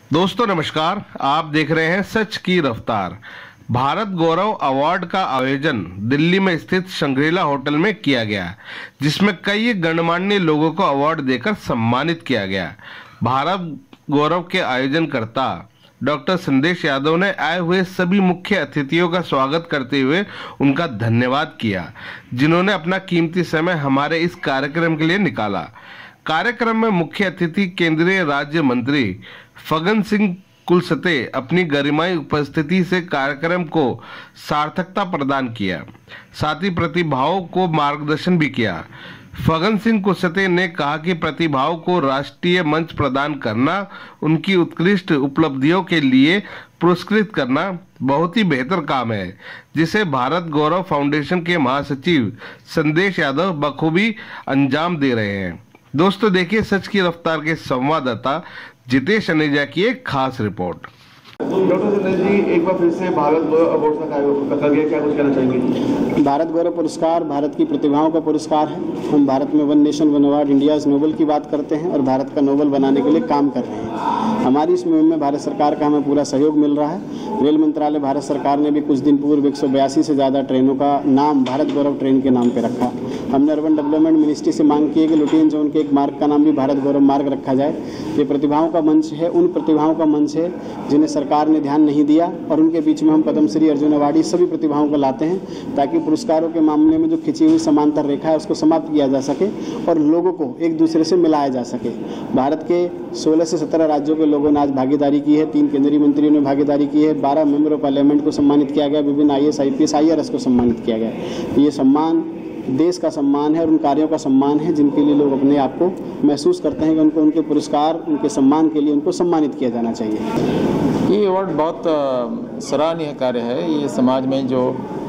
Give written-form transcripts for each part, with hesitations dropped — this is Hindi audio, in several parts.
दोस्तों नमस्कार, आप देख रहे हैं सच की रफ्तार। भारत गौरव अवार्ड का आयोजन दिल्ली में स्थित शंग्रीला होटल में किया गया, जिसमें कई गणमान्य लोगों को अवार्ड देकर सम्मानित किया गया। भारत गौरव के आयोजनकर्ता डॉक्टर संदेश यादव ने आए हुए सभी मुख्य अतिथियों का स्वागत करते हुए उनका धन्यवाद किया, जिन्होंने अपना कीमती समय हमारे इस कार्यक्रम के लिए निकाला। कार्यक्रम में मुख्य अतिथि केंद्रीय राज्य मंत्री फग्गन सिंह कुलस्ते अपनी गरिमाई उपस्थिति से कार्यक्रम को सार्थकता प्रदान किया, साथ ही प्रतिभाओं को मार्गदर्शन भी किया। फग्गन सिंह कुलस्ते ने कहा कि प्रतिभाओं को राष्ट्रीय मंच प्रदान करना, उनकी उत्कृष्ट उपलब्धियों के लिए पुरस्कृत करना बहुत ही बेहतर काम है, जिसे भारत गौरव फाउंडेशन के महासचिव संदेश यादव बखूबी अंजाम दे रहे हैं। दोस्तों देखिए सच की रफ्तार के संवाददाता जितेश अनेजा की एक खास रिपोर्ट। डॉक्टर संदेश जी, एक बार फिर से भारत गौरव अवार्ड का रखा गया, क्या कुछ कहना चाहेंगे? भारत गौरव पुरस्कार भारत की प्रतिभाओं का पुरस्कार है। हम भारत में one nation one award India's Nobel की बात करते हैं और भारत का नोबल बनाने के लिए काम कर रहे हैं। हमारी इस मुहिम में भारत सरकार का हमें पूरा सहयोग मिल रहा है। रेल मंत्रालय भारत सरकार ने भी कुछ दिन पूर्व 182 से ज़्यादा ट्रेनों का नाम भारत गौरव ट्रेन के नाम पर रखा। हमने अर्बन डेवलपमेंट मिनिस्ट्री से मांग की है कि लुटियन जोन के एक मार्ग का नाम भी भारत गौरव मार्ग रखा जाए। ये प्रतिभाओं का मंच है, उन प्रतिभाओं का मंच है जिन्हें सरकार ने ध्यान नहीं दिया, और उनके बीच में हम पद्मश्री, अर्जुन अवार्डी सभी प्रतिभाओं को लाते हैं, ताकि पुरस्कारों के मामले में जो खिंची हुई समांतर रेखा है उसको समाप्त किया जा सके और लोगों को एक दूसरे से मिलाया जा सके। भारत के 16 से 17 राज्यों के लोगों ने आज भागीदारी की है। 3 केंद्रीय मंत्रियों ने भागीदारी की है। 12 मेंबर ऑफ पार्लियामेंट को सम्मानित किया गया। विभिन्न IAS, IPS, IRS को सम्मानित किया गया। ये सम्मान देश का सम्मान है और उन कार्यों का सम्मान है जिनके लिए लोग अपने आप को महसूस करते हैं कि उनको उनके पुरस्कार, उनके सम्मान के लिए उनको सम्मानित किया जाना चाहिए। ये अवार्ड बहुत सराहनीय कार्य है। ये समाज में जो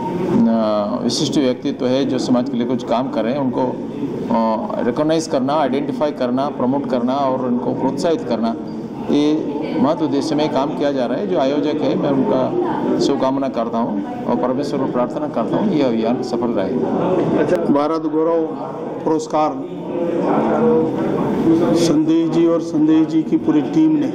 विशिष्ट व्यक्तित्व है, जो समाज के लिए कुछ काम कर रहे हैं, उनको रिकॉग्नाइज करना, आइडेंटिफाई करना, प्रमोट करना और उनको प्रोत्साहित करना, ये महत्व उद्देश्य में काम किया जा रहा है। जो आयोजक है, मैं उनका शुभकामना करता हूँ और परमेश्वर को प्रार्थना करता हूँ ये अभियान सफल रहे। भारत गौरव पुरस्कार संदेश जी और संदेश जी की पूरी टीम ने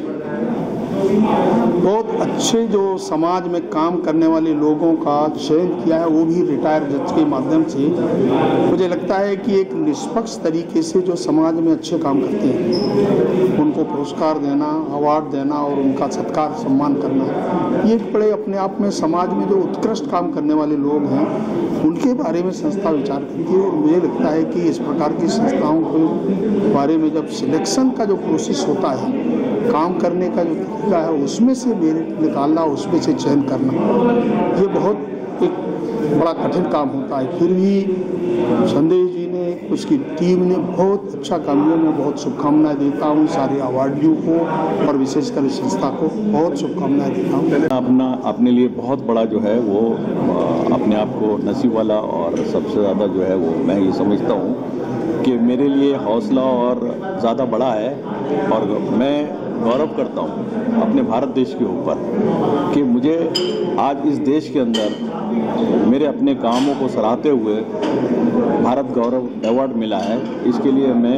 बहुत अच्छे जो समाज में काम करने वाले लोगों का चयन किया है, वो भी रिटायर्ड जज के माध्यम से। मुझे लगता है कि एक निष्पक्ष तरीके से जो समाज में अच्छे काम करते हैं उनको पुरस्कार देना, अवार्ड देना और उनका सत्कार सम्मान करना, ये बड़े अपने आप में समाज में जो उत्कृष्ट काम करने वाले लोग हैं उनके बारे में संस्था विचार करती है। मुझे लगता है कि इस प्रकार की संस्थाओं के बारे में जब सिलेक्शन का जो प्रोसेस होता है, काम करने का जो तरीका है, उसमें से मेरिट निकालना, उसमें से चयन करना, ये बहुत एक बड़ा कठिन काम होता है। फिर भी संदेश जी ने, उसकी टीम ने बहुत अच्छा काम किया। मैं बहुत शुभकामनाएं देता हूँ सारे अवार्डियों को और विशेषकर इस संस्था को बहुत शुभकामनाएं देता हूँ। अपने लिए बहुत बड़ा जो है वो अपने आप को नसीब वाला और सबसे ज़्यादा जो है वो मैं ये समझता हूँ कि मेरे लिए हौसला और ज़्यादा बड़ा है, और मैं गौरव करता हूँ अपने भारत देश के ऊपर कि मुझे आज इस देश के अंदर मेरे अपने कामों को सराहते हुए भारत गौरव अवार्ड मिला है। इसके लिए मैं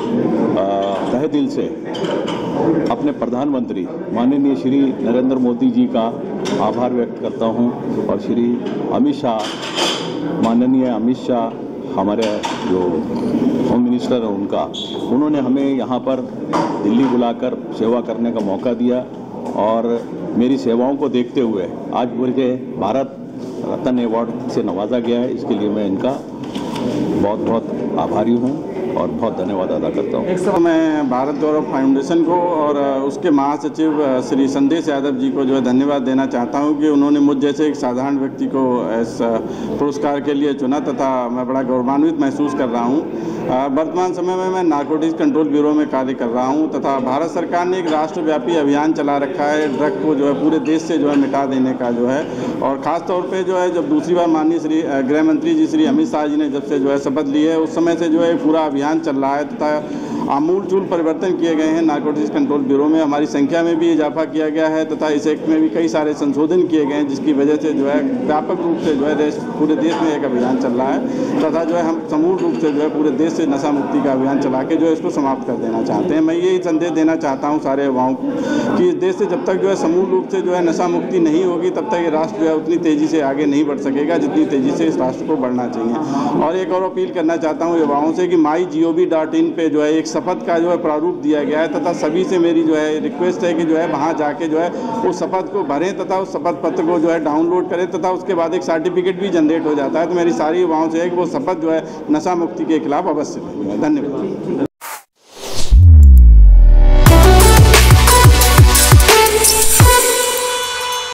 तहे दिल से अपने प्रधानमंत्री माननीय श्री नरेंद्र मोदी जी का आभार व्यक्त करता हूँ, और श्री अमित शाह, माननीय अमित शाह हमारे जो होम मिनिस्टर हैं उन्होंने हमें यहाँ पर दिल्ली बुलाकर सेवा करने का मौका दिया, और मेरी सेवाओं को देखते हुए आज मुझे भारत रत्न अवार्ड से नवाजा गया है। इसके लिए मैं इनका बहुत बहुत आभारी हूँ और बहुत धन्यवाद अदा करता हूँ। मैं भारत गौरव फाउंडेशन को और उसके महासचिव श्री संदेश यादव जी को जो है धन्यवाद देना चाहता हूँ कि उन्होंने मुझ जैसे एक साधारण व्यक्ति को इस पुरस्कार के लिए चुना, तथा मैं बड़ा गौरवान्वित महसूस कर रहा हूँ। वर्तमान समय में मैं नारकोटिक्स कंट्रोल ब्यूरो में कार्य कर रहा हूँ, तथा भारत सरकार ने एक राष्ट्रव्यापी अभियान चला रखा है ड्रग को जो है पूरे देश से जो है मिटा देने का जो है। और ख़ास तौर पे जो है जब दूसरी बार माननीय श्री गृह मंत्री जी श्री अमित शाह जी ने जब से जो है शपथ ली है, उस समय से जो है पूरा अभियान चल रहा है, तथा आमूलचूल परिवर्तन किए गए हैं। नारकोटिक्स कंट्रोल ब्यूरो में हमारी संख्या में भी इजाफा किया गया है तथा इस एक्ट में भी कई सारे संशोधन किए गए हैं, जिसकी वजह से जो है व्यापक रूप से जो है पूरे देश में एक अभियान चल रहा है तथा जो है हम समूल रूप से जो है पूरे देश से नशा मुक्ति का अभियान चला के जो है इसको समाप्त कर देना चाहते हैं। मैं यही संदेश देना चाहता हूँ सारे युवाओं को कि इस देश से जब तक जो है समूल रूप से जो है नशा मुक्ति नहीं होगी तब तक ये राष्ट्र जो है उतनी तेज़ी से आगे नहीं बढ़ सकेगा जितनी तेज़ी से इस राष्ट्र को बढ़ना चाहिए। और एक और अपील करना चाहता हूँ युवाओं से कि mygov.in पे जो है एक शपथ का जो है प्रारूप दिया गया है तथा सभी से मेरी जो है रिक्वेस्ट है कि जो है वहाँ जाके जो है उस शपथ को भरें तथा उस शपथ पत्र को जो है डाउनलोड करें तथा उसके बाद एक सर्टिफिकेट भी जनरेट हो जाता है। तो मेरी सारी युवाओं से है कि वो शपथ जो है नशा मुक्ति के खिलाफ अवश्य लें। धन्यवाद।